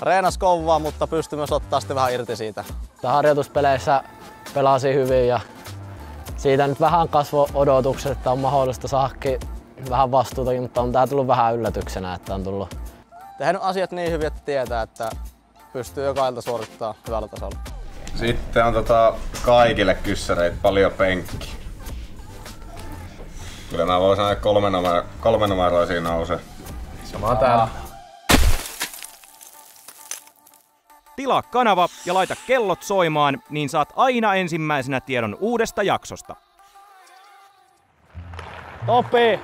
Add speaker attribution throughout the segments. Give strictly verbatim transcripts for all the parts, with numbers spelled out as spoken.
Speaker 1: Reenas kovaa, mutta pystyi myös ottaa sitten vähän irti siitä.
Speaker 2: Harjoituspeleissä pelasin hyvin ja siitä nyt vähän kasvoi odotukset, että on mahdollista saadakin vähän vastuutakin, mutta on tää tullut vähän yllätyksenä, että on tullut.
Speaker 1: Tehnyt asiat niin hyvin, että tietää, että pystyy joka ilta suorittamaan hyvällä tasolla.
Speaker 3: Sitten on tota kaikille kyssäreitä paljon penkki. Kyllä mä voin sanoa, että kolme, numero, kolme numeroisia nousee.
Speaker 4: Sama täällä.
Speaker 5: Tilaa kanava ja laita kellot soimaan, niin saat aina ensimmäisenä tiedon uudesta jaksosta.
Speaker 2: Topi!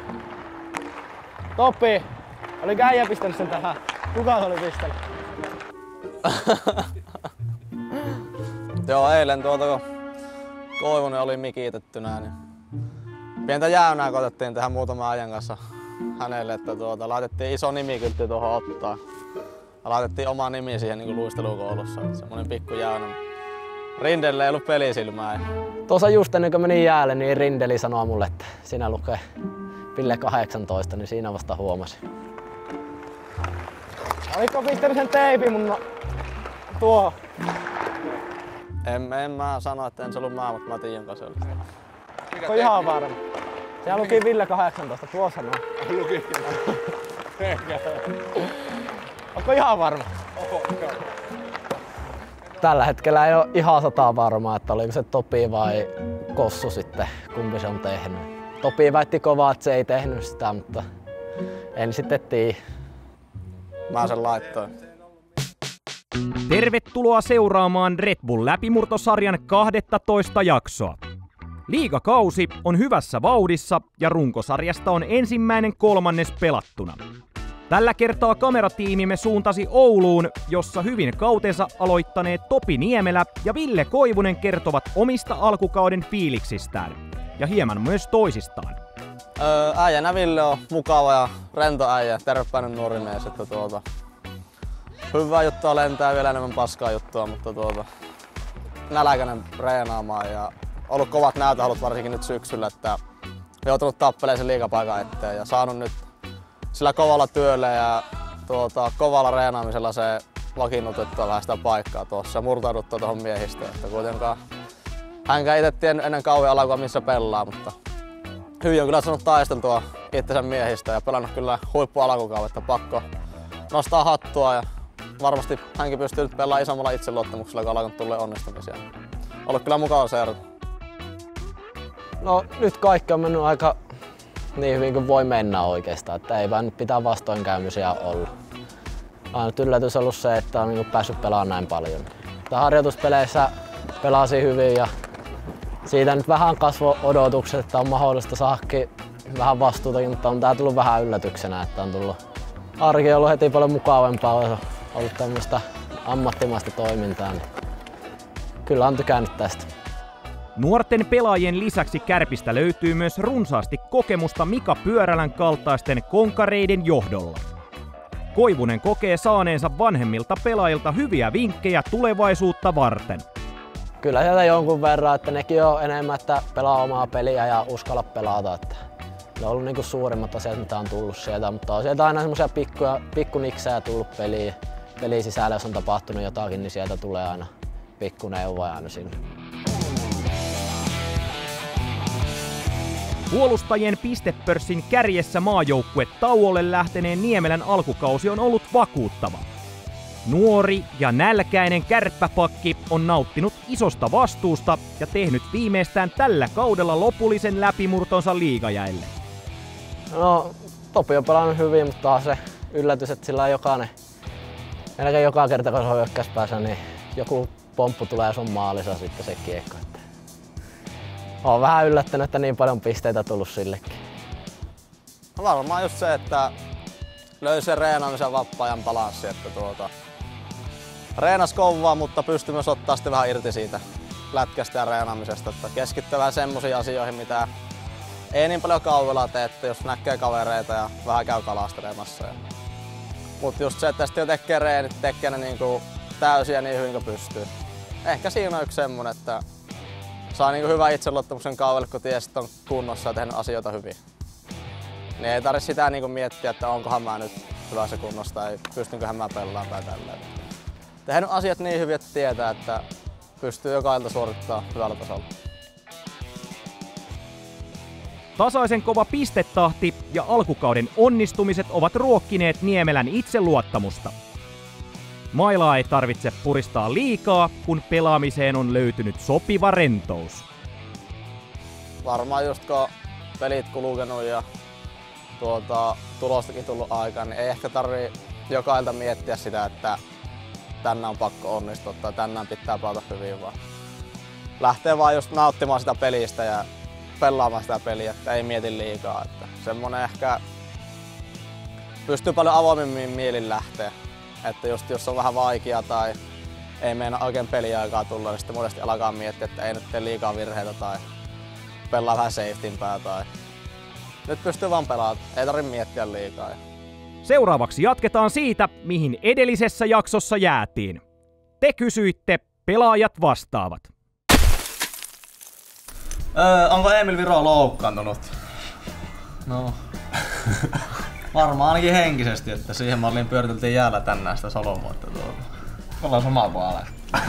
Speaker 2: Topi! Oliko äijä pistänyt sen tähän? Kuka se oli pistänyt?
Speaker 1: Joo, eilen tuota kun Koivunen oli mikitettynä, niin pientä jäynää koitettiin tehdä muutaman ajan kanssa hänelle, että tuota, laitettiin iso nimikyltti tuohon ottaa. Ja laitettiin oma nimi siihen niin kuin luistelukoulussa, semmonen pikku jäynä. Rindelle ei ollut pelisilmää.
Speaker 2: Tuossa just ennen kuin menin jäälle, niin Rindeli sanoi mulle, että siinä lukee Ville kahdeksantoista, niin siinä vasta huomasin. Oliko pistänyt sen teipin mun no... tuohon?
Speaker 1: En, en mä sano, että en se ollut mä, mutta mä tiedän, joka se oli.
Speaker 2: Onko ihan varma? Siellä luki Ville kahdeksantoista, tuossa noin.
Speaker 4: Luki.
Speaker 2: Onko ihan varma? Tällä hetkellä ei ole ihan sataa varmaa, että oliko se Topi vai Kossu sitten, kumpi se on tehnyt. Topi väitti kovaa, että se ei tehnyt sitä, mutta en sitten tiedä.
Speaker 1: Mä sen laittoin.
Speaker 5: Tervetuloa seuraamaan Red Bull läpimurtosarjan kahdettoista jaksoa. Liigakausi on hyvässä vauhdissa ja runkosarjasta on ensimmäinen kolmannes pelattuna. Tällä kertaa kameratiimimme suuntasi Ouluun, jossa hyvin kautensa aloittaneet Topi Niemelä ja Ville Koivunen kertovat omista alkukauden fiiliksistään ja hieman myös toisistaan.
Speaker 1: Öö, äijänä Ville on mukava ja rento äijä, tervepäinen nuori mies, että tuota, hyvää juttua lentää, vielä enemmän paskaa juttua, mutta tuota, nälkäinen reenaamaan ja ollut kovat näytöhalut varsinkin nyt syksyllä, että joutunut tappelemaan sen liigapaikan eteen ja saanut nyt sillä kovalla työllä ja tuota, kovalla reenaamisella se vakiinnutettua vähän sitä paikkaa tuossa ja murtauduttua tuohon miehistöön, että kuitenkaan hänkään itse tiennyt ennen kauan alkua missä pelaa, mutta hyvin on kyllä saanut taisteltua itsensä miehistä ja pelannut kyllä huippualkukautta. Pakko nostaa hattua ja varmasti hänkin pystyy nyt pelaamaan isommalla itseluottamuksella, kun alkanut tulee onnistumisia. Ollut kyllä mukava seurata.
Speaker 2: No nyt kaikki on mennyt aika niin hyvin kuin voi mennä oikeastaan, että ei vaan nyt pitää vastoinkäymisiä olla. Ainut yllätys on ollut se, että on päässyt pelaamaan näin paljon. Harjoituspeleissä pelasin hyvin ja siitä nyt vähän kasvoi odotukset, että on mahdollista saadakin vähän vastuutakin, mutta on tää tullut vähän yllätyksenä, että on tullut arki on ollut heti paljon mukavampaa, on ollut tämmöistä ammattimaista toimintaa, niin kyllä on tykännyt tästä.
Speaker 5: Nuorten pelaajien lisäksi Kärpistä löytyy myös runsaasti kokemusta Mika Pyörälän kaltaisten konkareiden johdolla. Koivunen kokee saaneensa vanhemmilta pelaajilta hyviä vinkkejä tulevaisuutta varten.
Speaker 2: Kyllä sieltä jonkun verran, että nekin on enemmän, että pelaa omaa peliä ja uskalla pelata. Että ne on ollut niinku suurimmat asiat, mitä on tullut sieltä, mutta on sieltä aina semmoisia pikkuja, pikkuniksejä tullut peliin. Pelin sisällä, jos on tapahtunut jotakin, niin sieltä tulee aina pikkuneuvoja aina sinne.
Speaker 5: Puolustajien pistepörssin kärjessä maajoukkue tauolle lähteneen Niemelän alkukausi on ollut vakuuttava. Nuori ja nälkäinen kärppäpakki on nauttinut isosta vastuusta ja tehnyt viimeistään tällä kaudella lopullisen läpimurtonsa liigajäille.
Speaker 2: No, Topi on pelannut hyvin, mutta taas se yllätys, että sillä on jokainen, melkein joka kerta kun se on hyökkäyspäässä, niin joku pomppu tulee ja se on maalissa sitten se kiekko. Olen vähän yllättänyt, että niin paljon pisteitä tullut sillekin.
Speaker 1: No varmaan just se, että löysi sen reenaamisen vapaa-ajan balanssi, että tuota, reenas kovaa, mutta pystyi myös ottaa sitten vähän irti siitä lätkästä ja reenaamisesta, että keskittyy vähän semmoisiin asioihin, mitä ei niin paljon kaudella tee, että jos näkee kavereita ja vähän käy kalastelemassa. Mutta just se, että sitten jo tekee reenit, tekee ne niinku täysiä niin hyvin kuin pystyy. Ehkä siinä on yksi semmoinen, että saa niinku hyvän itseluottamuksen kaudelle, kun ties, että on kunnossa ja tehnyt asioita hyvin. Niin ei tarvitse sitä niinku miettiä, että onkohan mä nyt hyvässä kunnossa tai pystynköhän mä pelaamaan tai tälleen. tehnyt asiat niin hyvin, että tietää, että pystyy jokailta suorittamaan hyvällä tasolla.
Speaker 5: Tasaisen kova pistetahti ja alkukauden onnistumiset ovat ruokkineet Niemelän itseluottamusta. Mailaa ei tarvitse puristaa liikaa, kun pelaamiseen on löytynyt sopiva rentous.
Speaker 1: Varmaan just kun pelit kulkenut ja tuota, tulostakin tullut aikaan, niin ei ehkä tarvii jokailta miettiä sitä, että tänään on pakko onnistua tai tänään pitää pelata hyvin, vaan lähtee vaan just nauttimaan sitä pelistä ja pelaamaan sitä peliä, että ei mieti liikaa. Että semmonen ehkä pystyy paljon avoimemmin mielin lähteä. Että just jos on vähän vaikea tai ei meinaa oikein peliaikaa tulla, niin sitten monesti alkaa miettiä, että ei nyt tee liikaa virheitä tai pelaa vähän safetynpää tai nyt pystyy vaan pelaamaan, ei tarvitse miettiä liikaa.
Speaker 5: Seuraavaksi jatketaan siitä, mihin edellisessä jaksossa jäätiin. Te kysyitte, pelaajat vastaavat.
Speaker 1: Öö, onko Emil Viro loukkaantunut? No, varmaan ainakin henkisesti, että siihen malliin pyöriteltiin jäällä tänään sitä Solomoa. Tuota.
Speaker 4: Ollaan samaa puolella.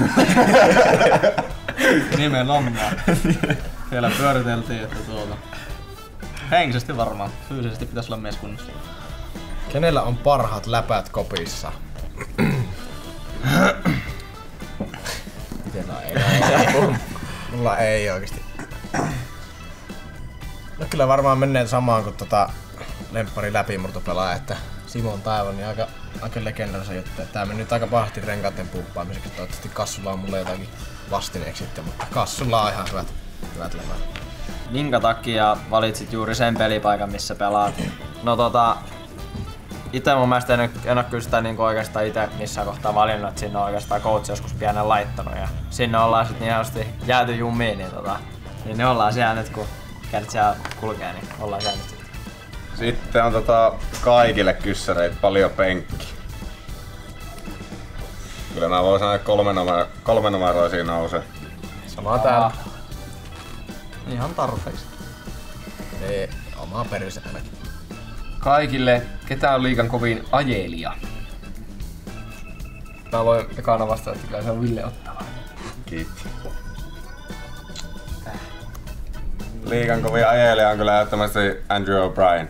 Speaker 1: Nimenomaan. Siellä pyöriteltiin, että tuota. Henkisesti varmaan, fyysisesti pitäisi olla mies kunnossa.
Speaker 4: Kenellä on parhaat läpät kopissa? Itellä ei. Mulla ei oikeesti. No kyllä varmaan menee samaan kuin tota lemppari läpimurtopelaaja, että Simon Taivon niin aika, aika legendarisen juttu. Tää meni nyt aika pahasti renkaiden pumppaamiseksi, toivottavasti Kassulla on mulle jotakin vastineeksi sitten, mutta Kassulla on ihan hyvät, hyvät läpät.
Speaker 6: Minkä takia valitsit juuri sen pelipaikan, missä pelaat? No tota, ite mun mielestä en, en oo kyllä sitä niinku oikeastaan ite missään kohtaa valinnut, että sinne on oikeastaan coach joskus pienen laittanut ja sinne ollaan sit niin helposti jääty jumiin, niin tota, niin ne ollaan siellä nyt kun kerta siellä kulkee, niin ollaan siellä nyt.
Speaker 3: Sitten on tota kaikille kyssäreitä paljon penkki. Kyllä mä voin sanoa, että kolme, numero, kolme numeroisia nousee.
Speaker 4: Samaa täällä.
Speaker 1: Ihan tarpeeksi.
Speaker 4: Ei, omaa peristä ainakin.
Speaker 7: Kaikille, ketä on liigan kovin ajelija? Mä voin ekana vastata, että kyllä se on Ville Ottava.
Speaker 3: Kiitti. Liigan kovin ajelija on kyllä ehdottomasti Andrew O'Brien.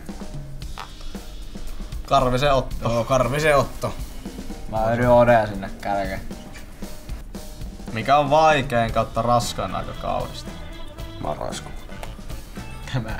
Speaker 4: Karvisen Otto. Joo, Karvisen Otto.
Speaker 6: Mä yritän Odea sinne kärkeen.
Speaker 1: Mikä on vaikein kautta raskain aika kaudesta?
Speaker 3: Marrasku.
Speaker 6: Tämä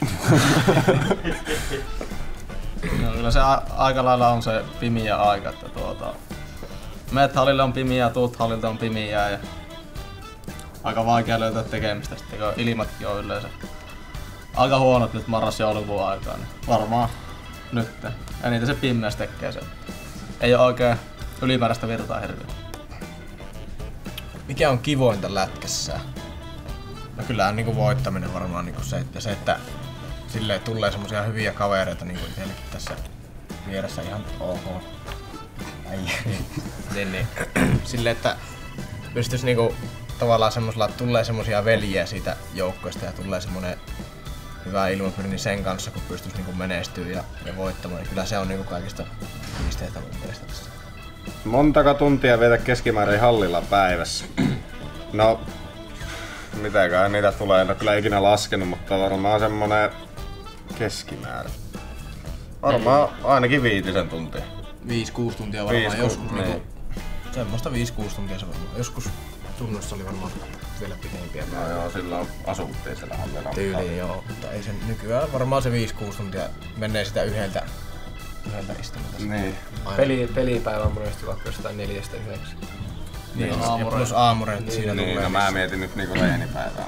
Speaker 1: No, kyllä se a- aika lailla on se pimiä aika, että tuota, meet hallille on pimiä, tuut hallilta on pimiä ja aika vaikea löytää tekemistä sitten, kun ilmatkin on yleensä aika huonot nyt marras-joulukuun aikaan, niin varmaan nyt. Eniten se pimeys tekee se. Ei oo oikein ylimääräistä virtaa hirveä.
Speaker 4: Mikä on kivointa lätkässä? No kyllähän niinku voittaminen varmaan niinku se, että se, että silleen tulee semmosia hyviä kavereita niinku itsellekin tässä vieressä ihan ok. Ai, niin, niin. Silleen, että pystyis niinku tavallaan semmosella, että tulee semmosia veljiä siitä joukkoista ja tulee semmonen hyvä ilmapiiri niin sen kanssa, kun pystyis niinku menestyä ja, ja voittamaan. Kyllä se on niinku kaikista pisteitä mun mielestä tässä.
Speaker 3: Montako tuntia vietä keskimäärin hallilla päivässä? No, mitäkään niitä tulee, en ole kyllä ikinä laskenut, mutta varmaan semmonen keskimäärä. Varmaan ainakin viitisen tuntia.
Speaker 4: viisi kuusi tuntia varmaan
Speaker 3: Viisi,
Speaker 4: joskus.
Speaker 3: ku-
Speaker 4: Niinku, semmoista viisi kuusi tuntia se varmaan. Joskus tunnossa oli varmaan vielä pitempiä
Speaker 3: No
Speaker 4: päiviä.
Speaker 3: joo, silloin asuttiin siellä hallilla.
Speaker 4: Tyyliin joo, mutta ei se nykyään varmaan se viisi kuusi tuntia menee sitä yhdeltä, yhdeltä istumalta.
Speaker 3: Niin.
Speaker 7: Peli, pelipäivä on monesti vaikka jostain neljästä yhdeksän.
Speaker 4: Niin, ja plus aamurentti siinä
Speaker 3: Niin,
Speaker 4: tulee.
Speaker 3: no mä mietin nyt niinku reenipäivää.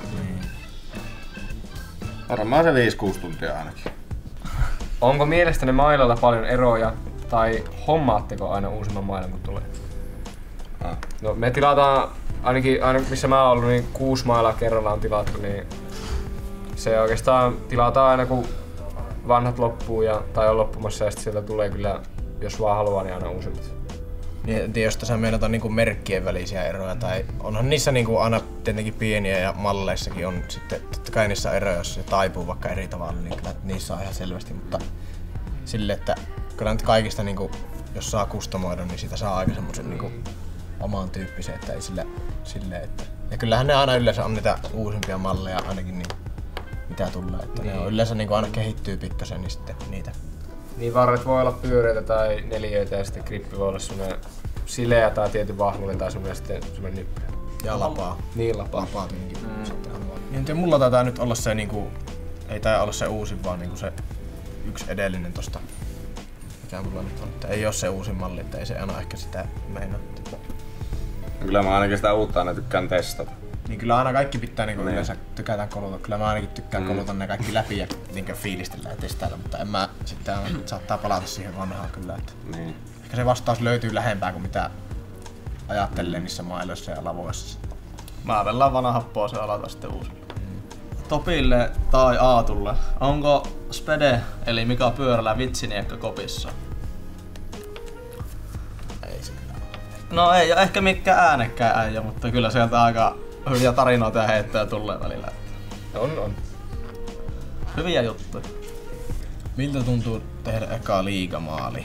Speaker 3: Varmaan se viisi kuusi tuntia ainakin.
Speaker 7: Onko mielestäni mailalla paljon eroja tai hommaatteko aina uusimman mailan kun tulee?
Speaker 3: Ah.
Speaker 7: No me tilataan, ainakin aina missä mä oon ollut, niin kuusi mailaa kerrallaan tilattu, niin se oikeastaan tilataan aina kun vanhat loppuu ja, tai on loppumassa ja sitten sieltä tulee kyllä, jos vaan haluaa, niin aina uusimmat.
Speaker 4: Niin, en tiedä, jos tässä meinataan niinku merkkien välisiä eroja, tai onhan niissä niinku aina tietenkin pieniä ja malleissakin on sitten, totta kai niissä eroja, jos se taipuu vaikka eri tavalla, niin kyllä niissä on ihan selvästi, mutta sille, että kyllä nyt kaikista niinku, jos saa kustomoida, niin siitä saa aika semmosen niinku oman tyyppisen, että ei sille, sille että... Ja kyllähän ne aina yleensä on niitä uusimpia malleja ainakin niin, mitä tulee, että niin. Ne on yleensä niin aina kehittyy pikkasen, niin sitten niitä.
Speaker 7: Niin varret voi olla pyöreitä tai neliöitä ja sitten grippi voi olla semmonen sileä tai tietyn vahvuinen tai semmonen sitten semmonen nyppy.
Speaker 4: Ja lapaa.
Speaker 7: Niin lapaa.
Speaker 4: Lapaa tietenkin. Mm. Sitten on niin, ja mulla taitaa nyt olla se niinku, ei tää olla se uusin vaan niinku se yksi edellinen tosta. Mikä mulla nyt on, että ei oo se uusin malli, että ei se aina ehkä sitä meinaa.
Speaker 3: Kyllä mä ainakin sitä uutta aina tykkään testata.
Speaker 4: Niin kyllä aina kaikki pitää niinku niin. Yleensä tykätään koluta. Kyllä mä ainakin tykkään mm. koluta ne kaikki läpi ja niinku fiilistellä ja testailla, mutta en mä sitten saattaa palata siihen vanhaan kyllä. Että
Speaker 3: niin.
Speaker 4: Ehkä se vastaus löytyy lähempää kuin mitä ajattelee niissä mailoissa ja lavoissa.
Speaker 8: Mä vellaan vanha happoa se alata sitten uusille. Mm. Topille tai Aatulle, onko Spede eli Mika Pyörällä vitsiniekka kopissa?
Speaker 4: Ei se kyllä.
Speaker 8: No ei ole ehkä mikään äänekkään äijä, mutta kyllä sieltä aika hyviä tarinoita ja heittää tulee välillä.
Speaker 7: On, on.
Speaker 8: Hyviä juttuja.
Speaker 4: Miltä tuntuu tehdä eka liigamaali?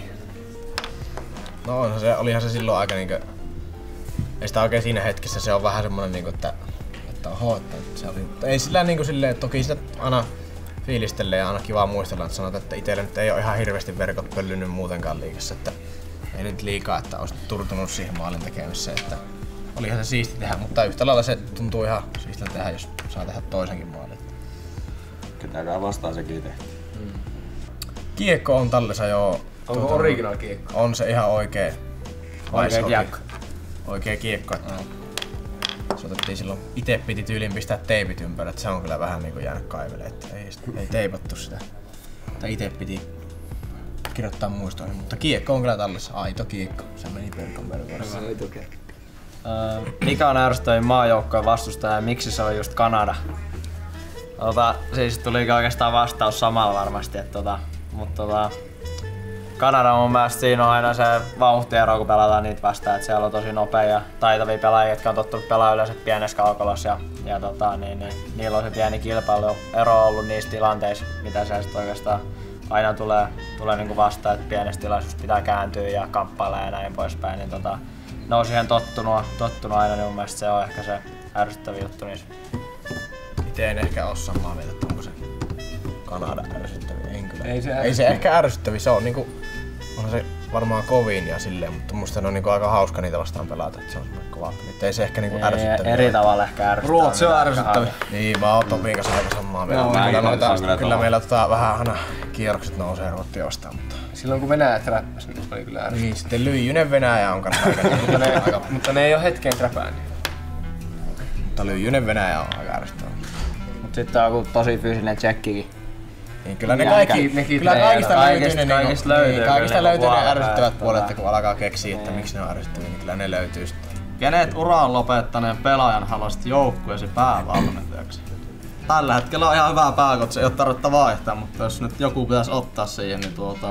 Speaker 4: No onhan se, olihan se silloin aika niinkö... Ei sitä oikein siinä hetkessä, se on vähän semmonen niinku, että... Että oho, että se oli... Ei sillä niinku silleen, toki sitä aina fiilistelee ja aina kiva muistella, että sanotaan, että itelle nyt ei oo ihan hirveästi verkot pöllynyt muutenkaan liikassa, että... Ei nyt liikaa, että olisi turtunut siihen maalin tekemiseen, että... Olihan se siisti tehdä, mutta yhtä lailla se tuntuu ihan siistiltä tehdä, jos saa tehdä toisenkin maalin.
Speaker 3: Ketääkään vastaan sekin tehty.
Speaker 4: Mm. Kiekko on tallessa jo...
Speaker 7: Onko tuota, original kiekko?
Speaker 4: On se ihan oikee.
Speaker 7: Oikee kiekko.
Speaker 4: Oikee kiekko. Että mm. Se otettiin silloin, ite piti tyyliin pistää teipit ympäri, että se on kyllä vähän niinku jäänyt kaivelemaan, että ei, ei teipattu sitä. Tai ite piti kirjoittaa muistoihin, mutta kiekko on kyllä tallessa. Aito kiekko. Se meni perkon verkossa.
Speaker 6: Öö, mikä on ärsyttävin maajoukkojen vastustaja ja miksi se on just Kanada? Tota, siis tuli oikeastaan vastaus samalla varmasti, että tota, mutta tota, Kanada mun mielestä siinä on aina se vauhtiero, kun pelataan niitä vastaan, että siellä on tosi nopea ja taitavia pelaajia, jotka on tottunut pelaamaan yleensä pienessä kaukalossa ja, ja tota, niin, niin, niillä on se pieni kilpailuero ollut niissä tilanteissa, mitä se sitten oikeastaan aina tulee, tulee niinku vastaan, että pienessä tilaisuudessa pitää kääntyä ja kamppailla ja näin poispäin. Niin tota, ne on siihen tottunut, tottunut aina, niin mun mielestä se on ehkä se ärsyttävä juttu niissä.
Speaker 4: Itse en ehkä oo samaa mieltä, että onko se Kanada ärsyttävä. En kyllä.
Speaker 7: Ei se,
Speaker 4: Ei se ehkä ärsyttävä, se on niinku, onhan se varmaan kovin ja silleen, mutta musta on niinku aika hauska niitä vastaan pelata, että se on semmoinen kova peli. Ei se ehkä niinku ärsyttävä.
Speaker 6: Eri tavalla ehkä ärsyttävä.
Speaker 8: Ruotsi on ärsyttävä.
Speaker 4: Niin, mä oon Topin kanssa aika samaa mieltä.
Speaker 3: No,
Speaker 4: kyllä, noita,
Speaker 3: kyllä,
Speaker 4: kyllä meillä tota, vähän aina kierrokset nousee Ruotsia vastaan, mutta...
Speaker 7: Silloin kun Venäjä träppäsi, niin se oli kyllä ärsyttävä.
Speaker 4: Niin, sitten Lyijynen Venäjä on kanssa aika...
Speaker 7: mutta, ne, aika, mutta ne ei oo hetken träpää.
Speaker 4: Mutta Lyijynen Venäjä on aika ärsyttävä.
Speaker 6: Mut sitten on joku tosi fyysinen tsekkikin.
Speaker 4: Niin, kyllä ne kaikki,
Speaker 7: nekin
Speaker 4: kyllä kaikista,
Speaker 6: kaikista,
Speaker 4: löytyy ne,
Speaker 6: kaikista
Speaker 4: niin,
Speaker 6: löytyy,
Speaker 4: niin, kaikista löytyy ne ärsyttävät puolet,
Speaker 6: tota.
Speaker 4: kun alkaa keksiä, että miksi ne on ärsyttäviä, niin kyllä ne löytyy sitten.
Speaker 8: Kenet uraan lopettaneen pelaajan haluaisit joukkueesi päävalmentajaksi? Tällä hetkellä on ihan hyvä pääkotse, ei oo tarvetta vaihtaa, mutta jos nyt joku pitäisi ottaa siihen, niin tuota...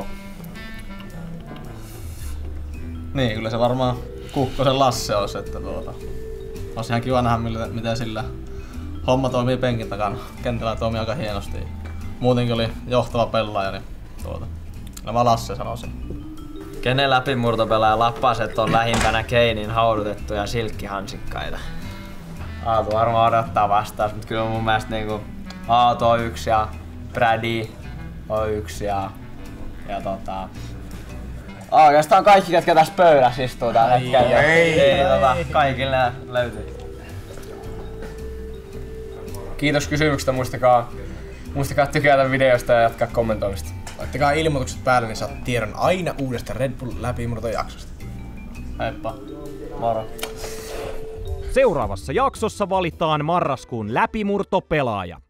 Speaker 8: Niin, kyllä se varmaan Kukkosen Lasse olisi, että tuota... Olisi ihan kiva nähdä, miten sillä homma toimii penkin takana. Kentällä toimii aika hienosti. Muutenkin oli johtava pelaaja, niin tuota... Nämä Lasse sanoisin.
Speaker 6: Kenen läpimurtopelaaja lappaset on lähimpänä Keinin haudutettuja silkkihansikkaita? Aatu varmaan odottaa vastaus, mutta kyllä mun mielestä niinku Aatu on yksi ja Brady on yksi ja, ja tota... Oikeastaan kaikki, ketkä tässä pöydässä istuu tällä hetkellä.
Speaker 4: Ei, ei,
Speaker 6: tota, kaikille löytyy.
Speaker 7: Kiitos kysymyksestä, muistakaa, muistakaa tykätä videosta ja jatkaa kommentoimista.
Speaker 4: Laittakaa ilmoitukset päälle, niin saat tiedon aina uudesta Red Bull läpimurtojaksosta.
Speaker 6: Heippa. Moro.
Speaker 5: Seuraavassa jaksossa valitaan marraskuun läpimurtopelaaja.